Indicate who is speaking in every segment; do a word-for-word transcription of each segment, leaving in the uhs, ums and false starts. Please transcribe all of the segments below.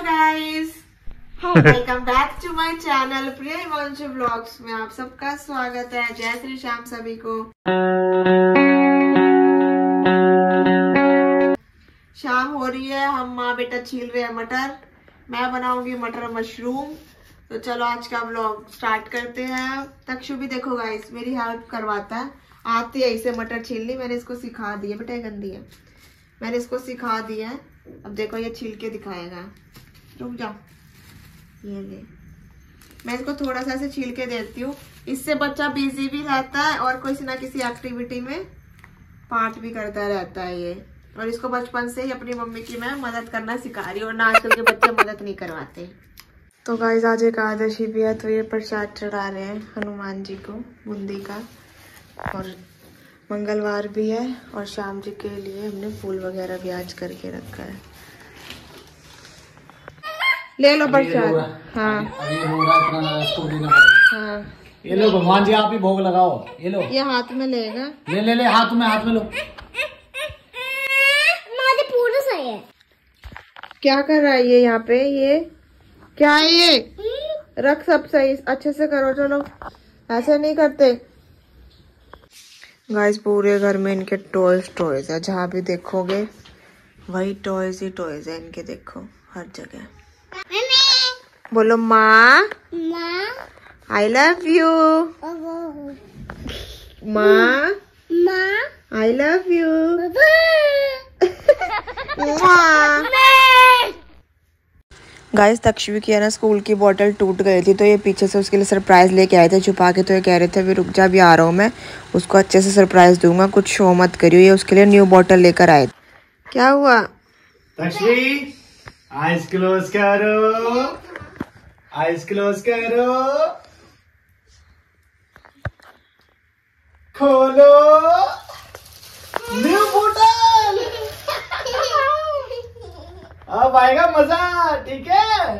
Speaker 1: Guys, welcome back to my channel Priya Himanshu vlogs में आप सबका स्वागत है। जय श्री श्याम सभी को। शाम हो रही है, हम माँ बेटा छील रहे हैं मटर। मैं बनाऊंगी मटर मशरूम। तो चलो आज का ब्लॉग स्टार्ट करते हैं। तक्षु भी देखो गाइस मेरी हेल्प करवाता है, आती है इसे मटर छीलनी। मैंने इसको सिखा दी है, बेटा गंदी है, मैंने इसको सिखा दिया है। अब देखो ये छील के दिखाएगा। रुक जाओ, ये ले, मैं इसको थोड़ा सा ऐसे छील के देती हूँ। इससे बच्चा बिजी भी रहता है और किसी ना किसी एक्टिविटी में पार्ट भी करता रहता है ये। और इसको बचपन से ही अपनी मम्मी की मैं मदद करना सिखा रही हूँ, और ना आजकल के बच्चे मदद नहीं करवाते। तो गाइस आज एकादशी भी है, तो ये प्रसाद चढ़ा रहे हैं हनुमान जी को बूंदी का, और मंगलवार भी है, और शाम जी के लिए हमने फूल वगैरह भी आज करके रखा है। ले लो प्रसाद। हाँ हाँ,
Speaker 2: ये लो भगवान जी, आप ही भोग लगाओ। ये लो,
Speaker 1: ये हाथ में लेगा।
Speaker 2: ले ले ले, हाथ में हाथ में लो।
Speaker 3: पूरा सही है।
Speaker 1: क्या कर रहा है ये यहाँ पे? ये क्या है? ये रख सब सही, अच्छे से करो। चलो ऐसे नहीं करते गाइस। पूरे घर में इनके टॉयज टॉयज है, जहाँ भी देखोगे वही टॉयज ही टॉयज है इनके। देखो हर जगह। बोलो माँ,
Speaker 3: माँ
Speaker 1: आई लव यू। माँ,
Speaker 3: माँ
Speaker 1: I love you. Guys Takshvi की है ना स्कूल की बोतल टूट गई थी, तो ये पीछे से उसके लिए सरप्राइज लेके आए थे छुपा के। तो ये कह रहे थे अभी रुक जा, भी आ रहा हूँ मैं, उसको अच्छे से सरप्राइज दूंगा, कुछ शो मत करियो। ये उसके लिए न्यू बोतल लेकर आए। क्या हुआ
Speaker 2: तक्षवी? आइज क्लोज करो, आइज क्लोज करो, खोलो न्यू बोतल। अब आएगा मजा, ठीक है?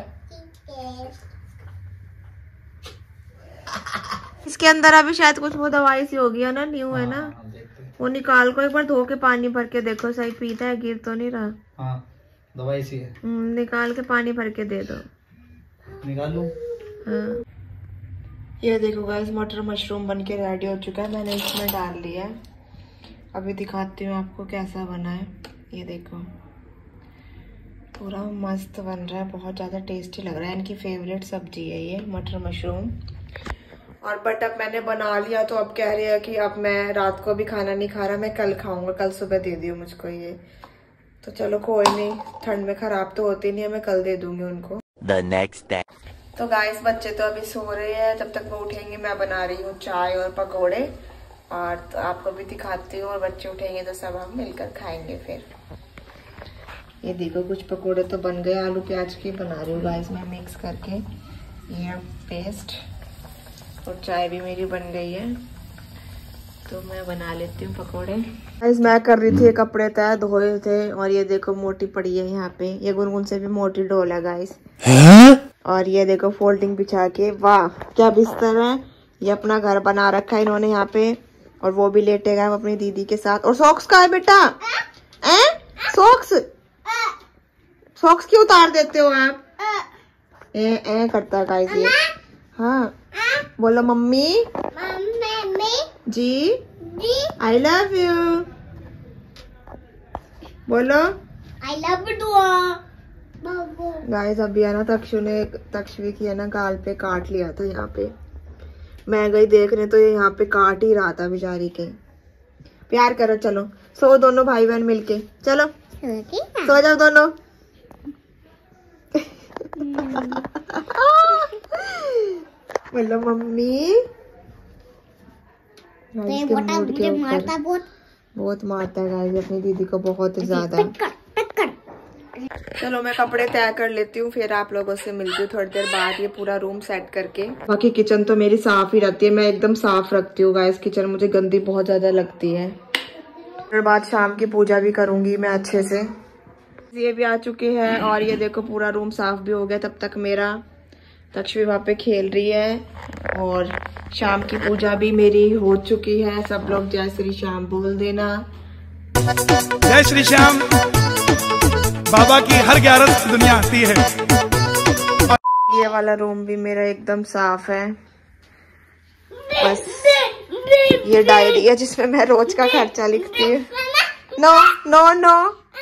Speaker 1: इसके अंदर अभी शायद कुछ वो दवाई सी होगी है ना, न्यू है ना। वो निकाल को एक बार धो के पानी भर के देखो, सही पीता है, गिर तो नहीं रहा।
Speaker 2: हाँ दवाई सी है,
Speaker 1: निकाल के पानी भर के दे दो।
Speaker 2: निकाल लो।
Speaker 1: हाँ ये देखो गाइस मटर मशरूम बन के रेडी हो चुका है, मैंने इसमें डाल लिया है। अभी दिखाती हूँ आपको कैसा बना है। ये देखो पूरा मस्त बन रहा है, बहुत ज़्यादा टेस्टी लग रहा है। इनकी फेवरेट सब्जी है ये मटर मशरूम। और बट अब मैंने बना लिया, तो अब कह रही है कि अब मैं रात को भी खाना नहीं खा रहा, मैं कल खाऊंगा, कल सुबह दे दियो मुझको ये। तो चलो कोई नहीं, ठंड में खराब तो होती नहीं है, मैं कल दे दूंगी उनको।
Speaker 4: The next day.
Speaker 1: तो गाइस बच्चे तो अभी सो रहे हैं, जब तक वो उठेंगे मैं बना रही हूँ चाय और पकोड़े, और तो आपको भी दिखाती हूँ। और बच्चे उठेंगे तो सब हम मिलकर खाएंगे फिर। ये देखो कुछ पकोड़े तो बन गए, आलू प्याज के बना रही हूँ गाइस मैं मिक्स करके, ये पेस्ट। और चाय भी मेरी बन गई है, तो मैं बना लेती हूँ पकोड़े। गाइस मैं कर रही थी, कपड़े तय धोए थे, और ये देखो मोटी पड़ी है यहाँ पे। ये गुनगुन से भी मोटी डोल है गाइस। और ये देखो फोल्डिंग बिछा के, वाह क्या बिस्तर है। ये अपना घर बना रखा है इन्होंने यहाँ पे, और वो भी लेटेगा अपनी दीदी के साथ। और सॉक्स कहाँ है बेटा? ए सॉक्स, सॉक्स क्यों उतार देते हो आप? ए ए करता है गाइस ये। हाँ बोलो mummy,
Speaker 3: mummy
Speaker 1: ji I love you. बोलो
Speaker 3: आई लव यू।
Speaker 1: गाइस अभी है ना तक्षु ने तक्षवी की है ना गाल पे काट लिया था यहाँ पे। मैं गई देखने तो ये यहाँ पे काट ही रहा था बेचारी के। प्यार करो, चलो सो दोनों भाई बहन मिलके, चलो सो जाओ दोनों। बोलो मम्मी।
Speaker 3: मुझे मारता बहुत
Speaker 1: बहुत मारता है गाइस अपनी दीदी को, बहुत ज्यादा। चलो मैं कपड़े तय कर लेती हूँ, फिर आप लोगों से मिलती हूँ थोड़ी देर बाद, ये पूरा रूम सेट करके। बाकी किचन तो मेरी साफ ही रहती है, मैं एकदम साफ रखती हूँ गाइस किचन, मुझे गंदी बहुत ज्यादा लगती है। फिर बाद शाम की पूजा भी करूंगी मैं अच्छे से। ये भी आ चुके हैं, और ये देखो पूरा रूम साफ भी हो गया। तब तक मेरा तक्षवी वहाँ पे खेल रही है, और शाम की पूजा भी मेरी हो चुकी है। सब लोग जय श्री श्याम बोल देना।
Speaker 2: जय श्री श्याम।
Speaker 4: बाबा की हर ग्यारह दुनिया आती है।
Speaker 1: ये वाला रूम भी मेरा एकदम साफ है। बस ये डायरी है जिसमें मैं रोज का खर्चा लिखती हूँ। No no no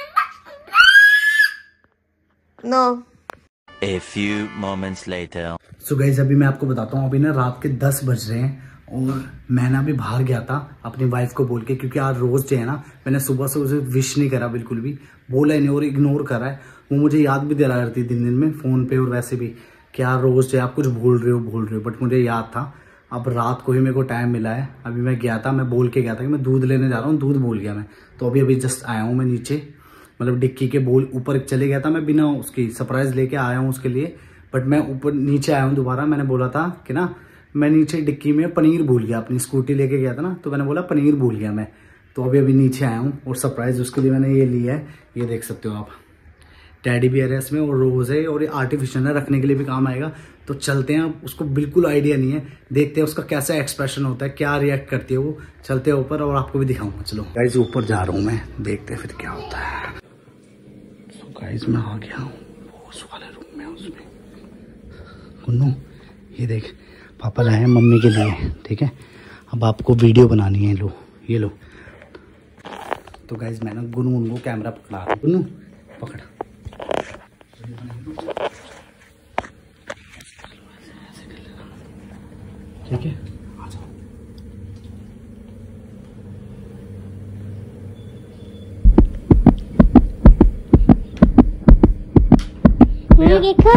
Speaker 1: no.
Speaker 5: A few moments later.
Speaker 2: So guys अभी मैं आपको बताता हूँ, अभी ना रात के दस बज रहे हैं और मैं ना अभी बाहर गया था अपनी वाइफ को बोल के, क्योंकि आज रोज डे है ना, मैंने सुबह से उसे विश नहीं करा, बिल्कुल भी बोला ही नहीं और इग्नोर करा है। वो मुझे याद भी दिला करती दिन दिन में फोन पे और वैसे भी कि यार रोज डे आप कुछ भूल रहे हो भूल रहे हो बट मुझे याद था। अब रात को ही मेरे को टाइम मिला है, अभी मैं गया था, मैं बोल के गया था कि मैं दूध लेने जा रहा हूँ, दूध भूल गया मैं, तो अभी अभी जस्ट आया हूँ मैं नीचे, मतलब डिक्की के बोल ऊपर चले गया था मैं, बिना उसकी सरप्राइज लेके आया हूँ उसके लिए, बट मैं ऊपर नीचे आया हूँ दोबारा। मैंने बोला था कि ना मैं नीचे डिक्की में पनीर भूल गया, अपनी स्कूटी लेके गया था ना, तो मैंने बोला पनीर भूल गया मैं, तो अभी अभी नीचे आया हूँ और सरप्राइज उसके लिए मैंने ये लिया है, ये देख सकते हो आप, टेडी बियर है इसमें और रोज है और ये आर्टिफिशियल है, रखने के लिए भी काम आएगा। तो चलते हैं, उसको बिल्कुल आइडिया नहीं है, देखते हैं उसका कैसा एक्सप्रेशन होता है, क्या रिएक्ट करती है वो। चलते हैं ऊपर और आपको भी दिखाऊंगा। चलो गाइस ऊपर जा रहा हूँ मैं, देखते हैं फिर क्या होता है। सो गाइस मैं आ गया हूँ उस वाले रूम में, उसमें कुन्नू ये देख पापा लाए हैं मम्मी के लिए, ठीक है। अब आपको वीडियो बनानी है, लो ये लो। तो गाइस मैं ना गुनगुन को कैमरा पकड़ा रहा हूँ, गुन्नू पकड़, ठीक है आ जाओ।
Speaker 3: देखो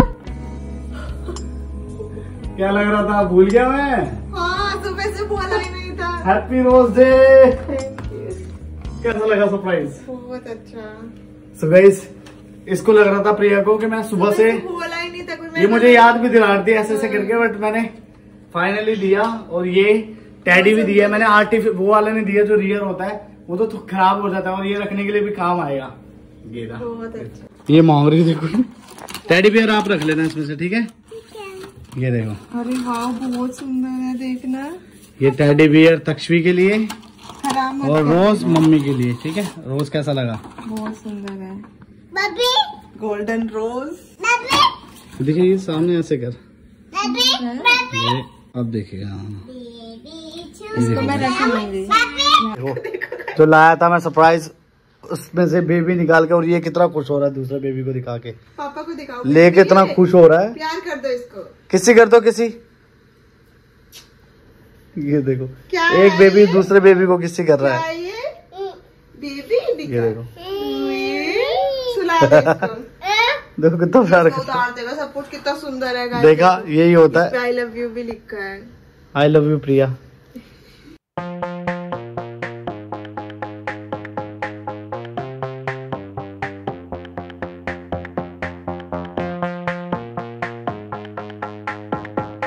Speaker 2: क्या लग रहा था, भूल गया मैं।
Speaker 1: हाँ सुबह से बोला ही नहीं था।
Speaker 2: Happy rose day. कैसा लगा सरप्राइज?
Speaker 1: बहुत अच्छा।
Speaker 2: सो गाइस इसको लग रहा था प्रिया को कि मैं सुबह से,
Speaker 1: बोला ही नहीं था कुछ,
Speaker 2: ये मुझे याद भी दिला रही थी ऐसे ऐसे करके, बट मैंने फाइनली दिया। और ये टेडी भी दिया मैंने, आर्टिफिशियल वो वाला नहीं दिया जो रियल होता है, वो तो, तो खराब हो जाता है और ये रखने के लिए भी काम आएगा। ये था
Speaker 1: बहुत अच्छा।
Speaker 2: ये मांग रही थी टेडी बियर, आप रख लेना इसमें से, ठीक है। ये देखो,
Speaker 1: अरे वाह बहुत सुंदर है, देखना।
Speaker 2: ये टेडी बियर तक्षवी के लिए
Speaker 1: खराब मत
Speaker 2: और
Speaker 1: कर।
Speaker 2: रोज मम्मी के लिए, ठीक है। रोज कैसा लगा?
Speaker 1: बहुत सुंदर है,
Speaker 3: बबी
Speaker 1: गोल्डन रोज।
Speaker 3: बबी
Speaker 2: देखिए ये सामने ऐसे कर,
Speaker 3: बबी बबी
Speaker 2: ये अब देखिएगा। हाँ
Speaker 1: इसको मैं रखूंगी।
Speaker 2: जो लाया था मैं सरप्राइज, उसमें से बेबी निकाल के, और ये कितना खुश हो रहा है दूसरे बेबी को दिखा के,
Speaker 1: पापा को दिखाओ,
Speaker 2: ले कितना खुश हो रहा है।
Speaker 1: प्यार कर दो इसको,
Speaker 2: किसी कर दो किसी, ये देखो
Speaker 1: क्या
Speaker 2: एक
Speaker 1: है
Speaker 2: बेबी
Speaker 1: ये?
Speaker 2: दूसरे बेबी को किसी कर रहा
Speaker 1: क्या
Speaker 2: है,
Speaker 1: ये बेबी
Speaker 2: ये देखो
Speaker 1: सुला दे इसको।
Speaker 2: देखो कितना प्यार
Speaker 1: इसको उतार देगा, सब कुछ कितना सुंदर है guys।
Speaker 2: देखा, यही होता है।
Speaker 1: आई लव यू भी लिखा है।
Speaker 2: I love you Priya.